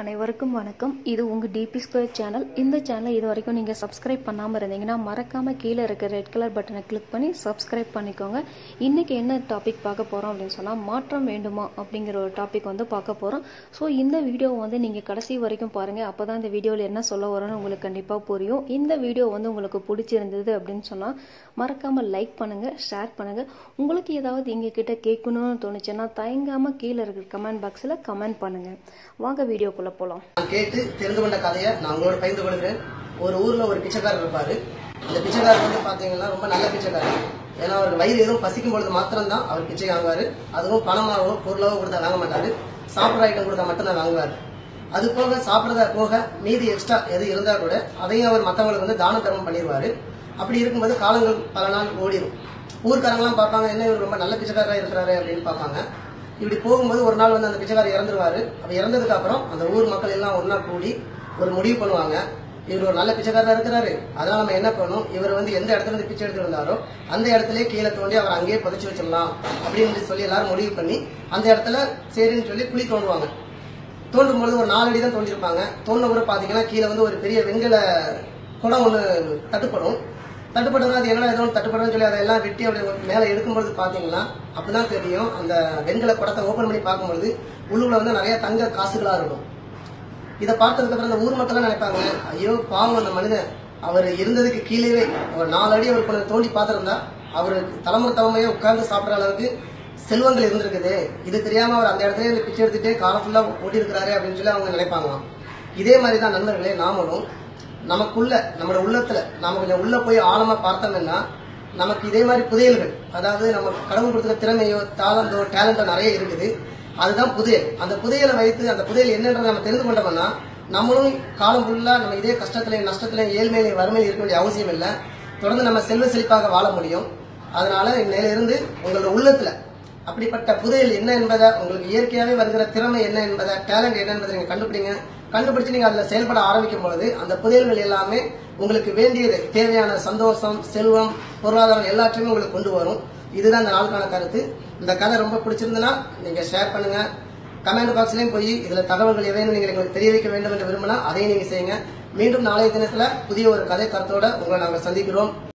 அனைவருக்கும் வணக்கம். இது உங்க டிபி ஸ்கொயர் சேனல். இந்த சேனலை இது வரைக்கும் நீங்க சப்ஸ்கிரைப் பண்ணாம இருந்தீங்கன்னா மறக்காம கீழே இருக்க ரெட் கலர் பட்டனை கிளிக் பண்ணி சப்ஸ்கிரைப் பண்ணிக்கோங்க. இன்னைக்கு என்ன டாபிக் பார்க்க போறோம் அப்படின்னு சொன்னா மாற்றம் வேண்டுமா அப்படிங்கிற ஒரு டாபிக் பார்க்க போறோம். ஸோ இந்த வீடியோ நீங்க கடைசி வரைக்கும் பாருங்க. அப்பதான் இந்த வீடியோவில் என்ன சொல்ல வரோன்னு உங்களுக்கு கண்டிப்பா புரியும். இந்த வீடியோ உங்களுக்கு பிடிச்சிருந்தது அப்படின்னு சொன்னா மறக்காம லைக் பண்ணுங்க, ஷேர் பண்ணுங்க. உங்களுக்கு ஏதாவது எங்க கிட்ட கேட்கணும்னு தோணுச்சுன்னா தயங்காம கீழே இருக்கிற கமெண்ட் பாக்ஸ்ல கமெண்ட் பண்ணுங்க. வாங்க வீடியோக்குள்ள போலாம். கேட்டு தெரிந்து கொண்ட கதையை நான் உங்களோட பகிர்ந்து கொள்கிறேன். ஒரு ஊர்ல ஒரு பிச்சைக்காரர் இருப்பாரு. அந்த பிச்சைக்காரர் பாத்தீங்கன்னா ரொம்ப நல்ல பிச்சைக்காரர். ஏன்னா அவர் வயிறு எதுவும் பசிக்கும் பொழுது மாத்திரம்தான் அவர் பிச்சை வாங்குவாரு. அதுவும் பணமாவோ பொருளாவோ கொடுத்தா வாங்க மாட்டாரு. சாப்பிட்ற ஐட்டம் கொடுத்தா மட்டும்தான் வாங்குவாரு. அது போக சாப்பிட்றத போக மீதி எக்ஸ்ட்ரா எது இருந்தா கூட அதையும் அவர் மற்றவங்களுக்கு தான தர்மம் பண்ணிடுவாரு. அப்படி இருக்கும்போது காலங்கள் பல நாள் ஓடிடும். ஊர்க்காரங்களாம் பார்ப்பாங்க, என்ன இவர் ரொம்ப நல்ல பிச்சைக்காரராக இருக்கிறாரு அப்படின்னு பார்ப்பாங்க. இப்படி போகும்போது ஒரு நாள் அந்த பிச்சைக்காரர் இறந்துருவாரு. அப்ப இறந்ததுக்கு அப்புறம் அந்த ஊர் மக்கள் எல்லாம் ஒன்னா கூடி ஒரு முடிவு பண்ணுவாங்க, இவர் ஒரு நல்ல பிச்சைக்காரராக இருக்கிறாரு, அதனால நம்ம என்ன பண்ணணும், இவர் எந்த இடத்துல இருந்து பிச்சை எடுத்து இருந்தாரோ அந்த இடத்துல கீழே தோண்டி அவர் அங்கேயே புதைச்சு வச்சிடலாம் அப்படின்னு சொல்லி எல்லாரும் முடிவு பண்ணி அந்த இடத்துல சரின்னு சொல்லி குழி தோண்டுவாங்க. தோண்டும் பொழுது ஒரு 4 அடி தான் தோண்டிருப்பாங்க. தோண்ட கூட பாத்தீங்கன்னா கீழே ஒரு பெரிய வெண்கல குடம் ஒண்ணு தட்டுப்படும். தட்டுப்பட்டதுனா அது என்னடா ஏதோ தட்டுப்படும் சொல்லி அதெல்லாம் வெட்டி அப்படி மேல எடுக்கும்போது பாத்தீங்கன்னா அப்பதான் தெரியும், அந்த வெண்கல குடத்தை ஓபன் பண்ணி பார்க்கும்போது உள்ளுக்குள்ள நிறைய தங்க காசுகளா இருக்கும். இதை பார்த்ததுக்கு அப்புறம் அந்த ஊர் மக்கள் நினைப்பாங்க, ஐயோ பாவம் அந்த மனிதன், அவர் இருந்ததுக்கு கீழே ஒரு 4 அடி அவர் கொஞ்சம் தோண்டி பார்த்திருந்தா அவருக்கு தலைமுறை தலைமையா உட்கார்ந்து சாப்பிட்ற அளவுக்கு செல்வங்கள் இருந்திருக்குது. இது தெரியாம அவர் அந்த இடத்துல பிச்சை எடுத்துட்டு காலம் ஃபுல்லா ஓட்டி இருக்கிறாரு அப்படின்னு சொல்லி அவங்க நினைப்பாங்களாம். இதே மாதிரிதான் நண்பர்களே, நாமளும் நமக்குள்ள நம்மளோட உள்ளத்துல நாம கொஞ்சம் உள்ள போய் ஆழமா பார்த்தோம்னா நமக்கு இதே மாதிரி புதையல்கள், அதாவது நம்ம கடவுள் கொடுத்துற திறமையோ டேலண்டோ நிறைய இருக்குது. அதுதான் புதையல். அந்த புதையலை வைத்து அந்த புதையல் என்னன்றதை நம்ம தெரிந்து கொண்டோம்னா நம்மளும் காலம் ஃபுல்லா நம்ம இதே கஷ்டத்திலையும் நஷ்டத்திலையும் ஏழ்மையிலையும் வறுமையிலும் இருக்க வேண்டிய அவசியம் இல்லை. தொடர்ந்து நம்ம செல்வ செழிப்பாக வாழ முடியும். அதனால இன்னையிலிருந்து உங்களோட உள்ளத்துல அப்படிப்பட்ட புதையல் என்ன என்பதை, உங்களுக்கு இயற்கையாகவே வருகிற திறமை என்ன என்பதை, டேலண்ட் என்ன என்பதை நீங்க கண்டுபிடிச்சு நீங்க அதுல செயல்பட ஆரம்பிக்கும் பொழுது அந்த புதையல்கள் எல்லாமே உங்களுக்கு வேண்டியது தேவையான சந்தோஷம், செல்வம், பொருளாதாரம் எல்லாத்தையுமே உங்களுக்கு கொண்டு வரும். இதுதான் இந்த நாளுக்கான கருத்து. இந்த கதை ரொம்ப பிடிச்சிருந்ததுன்னா நீங்க ஷேர் பண்ணுங்க. கமெண்ட் பாக்ஸ்லயும் போய் இதுல தகவல்கள் எவையும் நீங்க எங்களுக்கு தெரிய வைக்க வேண்டும் என்று விரும்பினா அதையும் நீங்க செய்யுங்க. மீண்டும் நாளைய தினத்துல புதிய ஒரு கதை கருத்தோட உங்களை நாங்கள் சந்திக்கிறோம்.